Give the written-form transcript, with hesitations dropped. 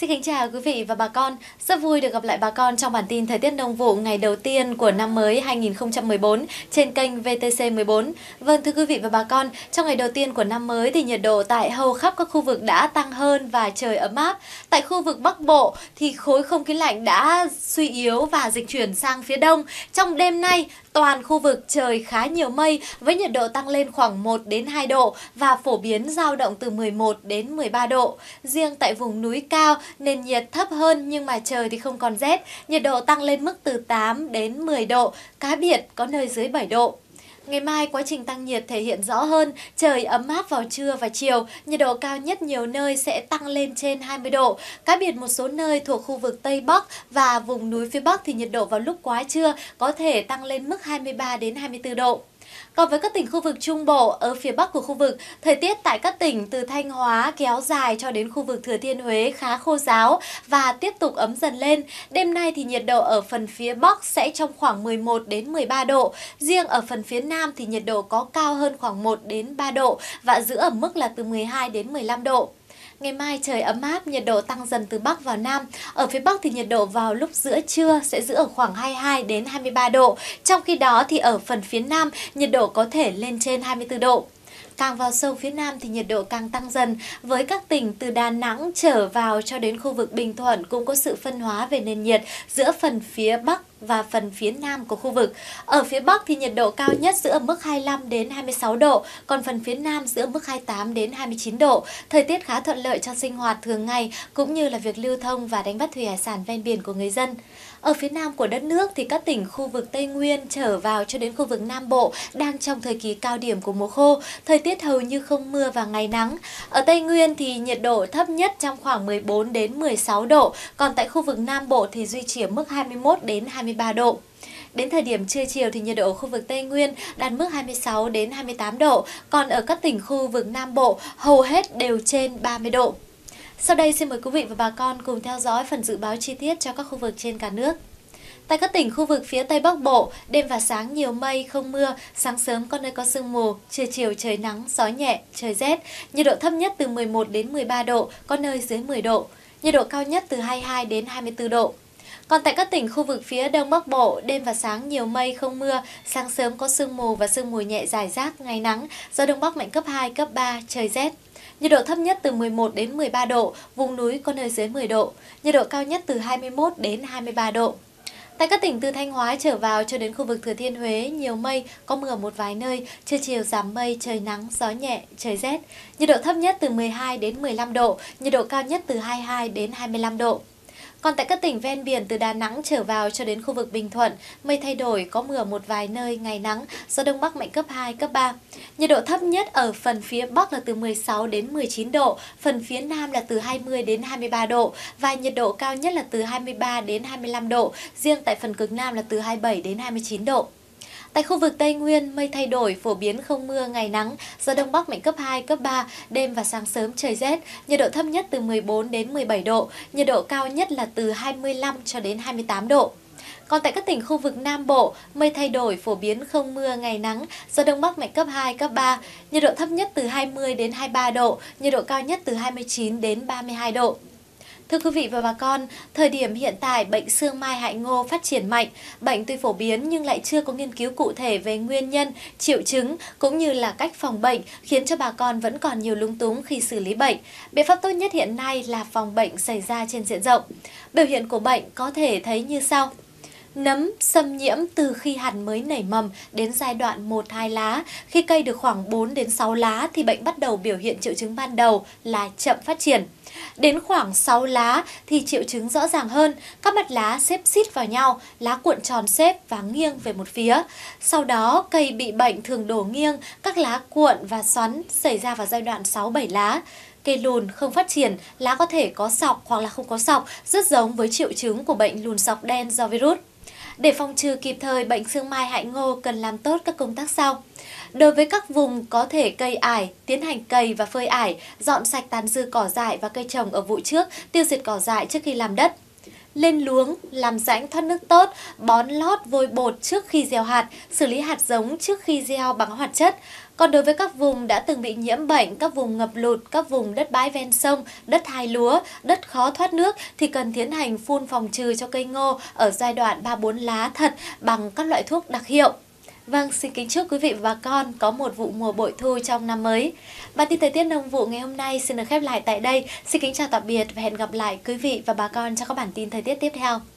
Xin kính chào quý vị và bà con. Rất vui được gặp lại bà con trong bản tin thời tiết nông vụ ngày đầu tiên của năm mới 2014 trên kênh VTC 14. Vâng thưa quý vị và bà con, trong ngày đầu tiên của năm mới thì nhiệt độ tại hầu khắp các khu vực đã tăng hơn và trời ấm áp. Tại khu vực Bắc Bộ thì khối không khí lạnh đã suy yếu và dịch chuyển sang phía đông. Trong đêm nay, toàn khu vực trời khá nhiều mây với nhiệt độ tăng lên khoảng 1 đến 2 độ và phổ biến dao động từ 11 đến 13 độ. Riêng tại vùng núi cao, nền nhiệt thấp hơn nhưng mà trời thì không còn rét, nhiệt độ tăng lên mức từ 8 đến 10 độ, cá biệt có nơi dưới 7 độ. Ngày mai quá trình tăng nhiệt thể hiện rõ hơn, trời ấm áp vào trưa và chiều, nhiệt độ cao nhất nhiều nơi sẽ tăng lên trên 20 độ. Cá biệt một số nơi thuộc khu vực Tây Bắc và vùng núi phía Bắc thì nhiệt độ vào lúc quá trưa có thể tăng lên mức 23 đến 24 độ. Còn với các tỉnh khu vực Trung Bộ, ở phía Bắc của khu vực, thời tiết tại các tỉnh từ Thanh Hóa kéo dài cho đến khu vực Thừa Thiên Huế khá khô ráo và tiếp tục ấm dần lên. Đêm nay thì nhiệt độ ở phần phía Bắc sẽ trong khoảng 11 đến 13 độ. Riêng ở phần phía Nam thì nhiệt độ có cao hơn khoảng 1 đến 3 độ và giữ ở mức là từ 12 đến 15 độ. Ngày mai trời ấm áp, nhiệt độ tăng dần từ Bắc vào Nam. Ở phía Bắc thì nhiệt độ vào lúc giữa trưa sẽ giữ ở khoảng 22 đến 23 độ. Trong khi đó thì ở phần phía Nam, nhiệt độ có thể lên trên 24 độ. Càng vào sâu phía Nam thì nhiệt độ càng tăng dần, với các tỉnh từ Đà Nẵng trở vào cho đến khu vực Bình Thuận cũng có sự phân hóa về nền nhiệt giữa phần phía Bắc và phần phía Nam của khu vực. Ở phía Bắc thì nhiệt độ cao nhất giữ ở mức 25 đến 26 độ, còn phần phía Nam giữ ở mức 28 đến 29 độ. Thời tiết khá thuận lợi cho sinh hoạt thường ngày cũng như là việc lưu thông và đánh bắt thủy hải sản ven biển của người dân. Ở phía Nam của đất nước thì các tỉnh khu vực Tây Nguyên trở vào cho đến khu vực Nam Bộ đang trong thời kỳ cao điểm của mùa khô, thời tiết hầu như không mưa và ngày nắng. Ở Tây Nguyên thì nhiệt độ thấp nhất trong khoảng 14 đến 16 độ, còn tại khu vực Nam Bộ thì duy trì ở mức 21 đến 23 độ. Đến thời điểm trưa chiều thì nhiệt độ ở khu vực Tây Nguyên đạt mức 26 đến 28 độ, còn ở các tỉnh khu vực Nam Bộ hầu hết đều trên 30 độ. Sau đây xin mời quý vị và bà con cùng theo dõi phần dự báo chi tiết cho các khu vực trên cả nước. Tại các tỉnh khu vực phía Tây Bắc Bộ, đêm và sáng nhiều mây, không mưa, sáng sớm có nơi có sương mù, trưa chiều trời nắng, gió nhẹ, trời rét, nhiệt độ thấp nhất từ 11 đến 13 độ, có nơi dưới 10 độ, nhiệt độ cao nhất từ 22 đến 24 độ. Còn tại các tỉnh khu vực phía Đông Bắc Bộ, đêm và sáng nhiều mây, không mưa, sáng sớm có sương mù và sương mù nhẹ rải rác, ngày nắng, gió Đông Bắc mạnh cấp 2, cấp 3, trời rét. Nhiệt độ thấp nhất từ 11 đến 13 độ, vùng núi có nơi dưới 10 độ, nhiệt độ cao nhất từ 21 đến 23 độ. Tại các tỉnh từ Thanh Hóa trở vào cho đến khu vực Thừa Thiên Huế, nhiều mây, có mưa một vài nơi, trưa chiều giảm mây, trời nắng, gió nhẹ, trời rét. Nhiệt độ thấp nhất từ 12 đến 15 độ, nhiệt độ cao nhất từ 22 đến 25 độ. Còn tại các tỉnh ven biển từ Đà Nẵng trở vào cho đến khu vực Bình Thuận, mây thay đổi, có mưa một vài nơi, ngày nắng, gió Đông Bắc mạnh cấp 2, cấp 3. Nhiệt độ thấp nhất ở phần phía Bắc là từ 16 đến 19 độ, phần phía Nam là từ 20 đến 23 độ và nhiệt độ cao nhất là từ 23 đến 25 độ, riêng tại phần cực Nam là từ 27 đến 29 độ. Tại khu vực Tây Nguyên, mây thay đổi, phổ biến không mưa, ngày nắng, gió Đông Bắc mạnh cấp 2, cấp 3, đêm và sáng sớm trời rét, nhiệt độ thấp nhất từ 14 đến 17 độ, nhiệt độ cao nhất là từ 25 cho đến 28 độ. Còn tại các tỉnh khu vực Nam Bộ, mây thay đổi, phổ biến không mưa, ngày nắng, gió Đông Bắc mạnh cấp 2, cấp 3, nhiệt độ thấp nhất từ 20 đến 23 độ, nhiệt độ cao nhất từ 29 đến 32 độ. Thưa quý vị và bà con, thời điểm hiện tại bệnh xương mai hại ngô phát triển mạnh. Bệnh tuy phổ biến nhưng lại chưa có nghiên cứu cụ thể về nguyên nhân, triệu chứng cũng như là cách phòng bệnh, khiến cho bà con vẫn còn nhiều lúng túng khi xử lý bệnh. Biện pháp tốt nhất hiện nay là phòng bệnh xảy ra trên diện rộng. Biểu hiện của bệnh có thể thấy như sau. Nấm xâm nhiễm từ khi hạt mới nảy mầm đến giai đoạn 1-2 lá. Khi cây được khoảng 4 đến 6 lá thì bệnh bắt đầu biểu hiện triệu chứng ban đầu là chậm phát triển. Đến khoảng 6 lá thì triệu chứng rõ ràng hơn, các mặt lá xếp xít vào nhau, lá cuộn tròn xếp và nghiêng về một phía. Sau đó cây bị bệnh thường đổ nghiêng, các lá cuộn và xoắn xảy ra vào giai đoạn 6-7 lá. Cây lùn không phát triển, lá có thể có sọc hoặc là không có sọc, rất giống với triệu chứng của bệnh lùn sọc đen do virus. Để phòng trừ kịp thời bệnh xương mai hại ngô cần làm tốt các công tác sau. Đối với các vùng có thể cây ải, tiến hành cày và phơi ải, dọn sạch tàn dư cỏ dại và cây trồng ở vụ trước, tiêu diệt cỏ dại trước khi làm đất. Lên luống, làm rãnh thoát nước tốt, bón lót vôi bột trước khi gieo hạt, xử lý hạt giống trước khi gieo bằng hóa chất, Còn đối với các vùng đã từng bị nhiễm bệnh, các vùng ngập lụt, các vùng đất bãi ven sông, đất hái lúa, đất khó thoát nước thì cần tiến hành phun phòng trừ cho cây ngô ở giai đoạn 3-4 lá thật bằng các loại thuốc đặc hiệu. Vâng, xin kính chúc quý vị và bà con có một vụ mùa bội thu trong năm mới. Bản tin thời tiết nông vụ ngày hôm nay xin được khép lại tại đây. Xin kính chào tạm biệt và hẹn gặp lại quý vị và bà con trong các bản tin thời tiết tiếp theo.